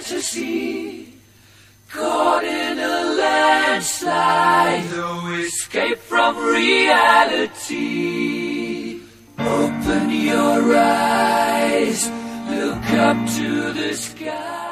fantasy, caught in a landslide, no escape from reality. Open your eyes, look up to the sky.